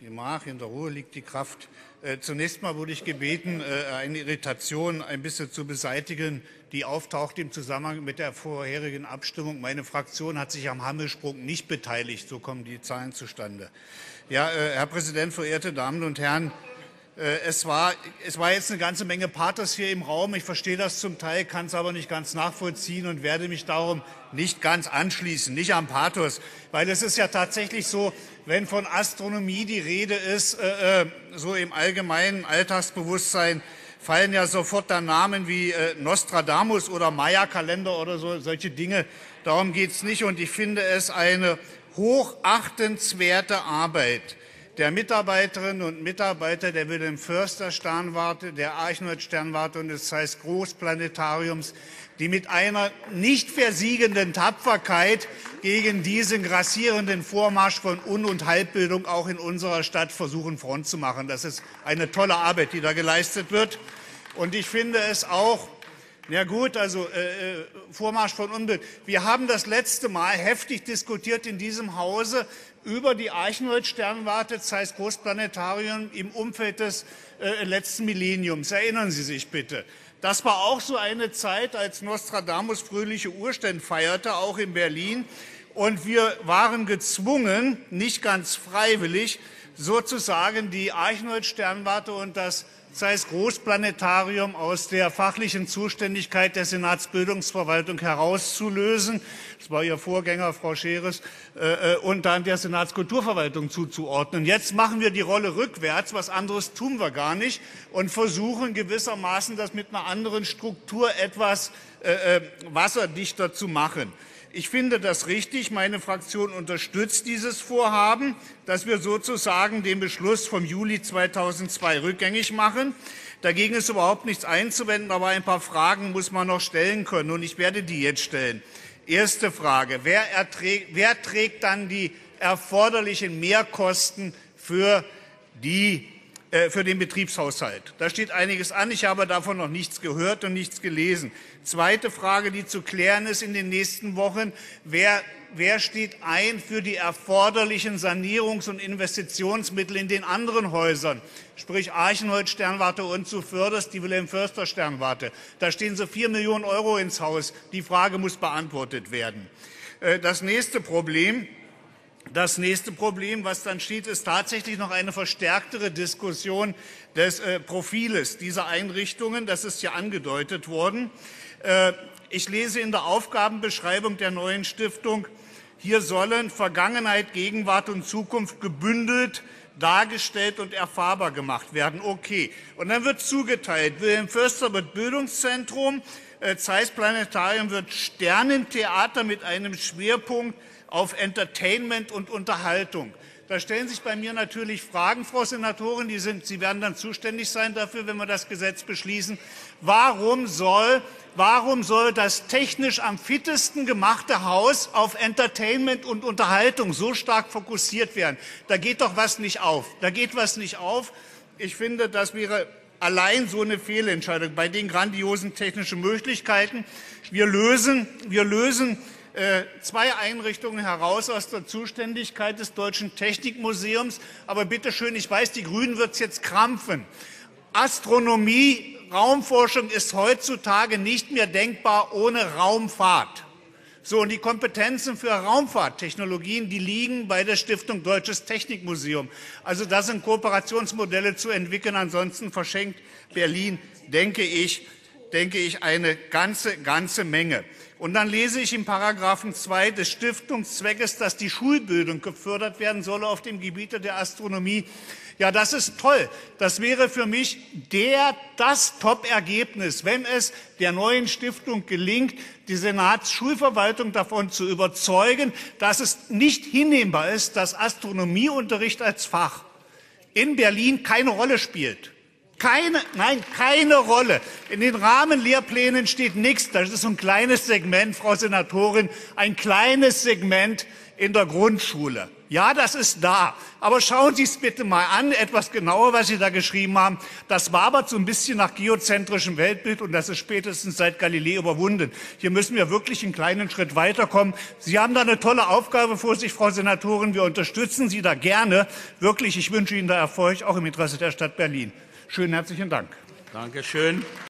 In der Ruhe liegt die Kraft. Zunächst mal wurde ich gebeten, eine Irritation ein bisschen zu beseitigen, die auftaucht im Zusammenhang mit der vorherigen Abstimmung. Meine Fraktion hat sich am Hammelsprung nicht beteiligt. So kommen die Zahlen zustande. Ja, Herr Präsident, verehrte Damen und Herren, es war jetzt eine ganze Menge Pathos hier im Raum. Ich verstehe das zum Teil, kann es aber nicht ganz nachvollziehen und werde mich darum nicht ganz anschließen, nicht am Pathos. Weil es ist ja tatsächlich so, wenn von Astronomie die Rede ist, so im allgemeinen Alltagsbewusstsein, fallen ja sofort dann Namen wie Nostradamus oder Maya-Kalender oder so, solche Dinge. Darum geht es nicht. Und ich finde es eine hochachtenswerte Arbeit der Mitarbeiterinnen und Mitarbeiter der Wilhelm-Förster-Sternwarte, der Archinoid-Sternwarte und des Zeiss-Großplanetariums, die mit einer nicht versiegenden Tapferkeit gegen diesen grassierenden Vormarsch von Un- und Halbbildung auch in unserer Stadt versuchen, Front zu machen. Das ist eine tolle Arbeit, die da geleistet wird. Und ich finde es auch, ja gut, also Vormarsch von Unbild. Wir haben das letzte Mal heftig diskutiert in diesem Hause über die Archinoid-Sternwarte, Zeiss Großplanetarium im Umfeld des letzten Millenniums. Erinnern Sie sich bitte. Das war auch so eine Zeit, als Nostradamus fröhliche Urstände feierte, auch in Berlin. Und wir waren gezwungen, nicht ganz freiwillig, sozusagen die Archinoid-Sternwarte und das Zeiss Großplanetarium aus der fachlichen Zuständigkeit der Senatsbildungsverwaltung herauszulösen. Das war Ihr Vorgänger, Frau Scheres, und dann der Senatskulturverwaltung zuzuordnen. Jetzt machen wir die Rolle rückwärts, was anderes tun wir gar nicht, und versuchen gewissermaßen, das mit einer anderen Struktur etwas wasserdichter zu machen. Ich finde das richtig. Meine Fraktion unterstützt dieses Vorhaben, dass wir sozusagen den Beschluss vom Juli 2002 rückgängig machen. Dagegen ist überhaupt nichts einzuwenden, aber ein paar Fragen muss man noch stellen können, und ich werde die jetzt stellen. Erste Frage. Wer trägt dann die erforderlichen Mehrkosten für den Betriebshaushalt? Da steht einiges an. Ich habe davon noch nichts gehört und nichts gelesen. Zweite Frage, die zu klären ist in den nächsten Wochen. Wer steht ein für die erforderlichen Sanierungs- und Investitionsmittel in den anderen Häusern, sprich Archinoid-Sternwarte und zuvörderst die Wilhelm-Förster-Sternwarte? Da stehen so 4 Millionen € ins Haus. Die Frage muss beantwortet werden. Das nächste Problem, was dann steht, ist tatsächlich noch eine verstärktere Diskussion des Profiles dieser Einrichtungen. Das ist ja angedeutet worden. Ich lese in der Aufgabenbeschreibung der neuen Stiftung, hier sollen Vergangenheit, Gegenwart und Zukunft gebündelt dargestellt und erfahrbar gemacht werden. Okay. Und dann wird zugeteilt, Wilhelm Förster wird Bildungszentrum, Zeiss Planetarium wird Sternentheater mit einem Schwerpunkt auf Entertainment und Unterhaltung. Da stellen sich bei mir natürlich Fragen, Frau Senatorin, Sie werden dann zuständig sein dafür, wenn wir das Gesetz beschließen. Warum soll das technisch am fittesten gemachte Haus auf Entertainment und Unterhaltung so stark fokussiert werden? Da geht doch was nicht auf. Ich finde, das wäre allein so eine Fehlentscheidung bei den grandiosen technischen Möglichkeiten. Wir lösen zwei Einrichtungen heraus aus der Zuständigkeit des Deutschen Technikmuseums. Aber bitte schön, ich weiß, die Grünen wird es jetzt krampfen. Astronomie, Raumforschung ist heutzutage nicht mehr denkbar ohne Raumfahrt. So, und die Kompetenzen für Raumfahrttechnologien, die liegen bei der Stiftung Deutsches Technikmuseum. Also das sind Kooperationsmodelle zu entwickeln. Ansonsten verschenkt Berlin, denke ich, eine ganze Menge. Und dann lese ich in Paragraphen 2 des Stiftungszweckes, dass die Schulbildung gefördert werden solle auf dem Gebiet der Astronomie. Ja, das ist toll. Das wäre für mich das Top-Ergebnis, wenn es der neuen Stiftung gelingt, die Senatsschulverwaltung davon zu überzeugen, dass es nicht hinnehmbar ist, dass Astronomieunterricht als Fach in Berlin keine Rolle spielt. Keine Rolle. In den Rahmenlehrplänen steht nichts. Das ist so ein kleines Segment, Frau Senatorin, ein kleines Segment in der Grundschule. Ja, das ist da. Aber schauen Sie es bitte mal an, etwas genauer, was Sie da geschrieben haben. Das wabert so ein bisschen nach geozentrischem Weltbild und das ist spätestens seit Galilei überwunden. Hier müssen wir wirklich einen kleinen Schritt weiterkommen. Sie haben da eine tolle Aufgabe vor sich, Frau Senatorin. Wir unterstützen Sie da gerne. Wirklich, ich wünsche Ihnen da Erfolg, auch im Interesse der Stadt Berlin. Schönen herzlichen Dank. Dankeschön.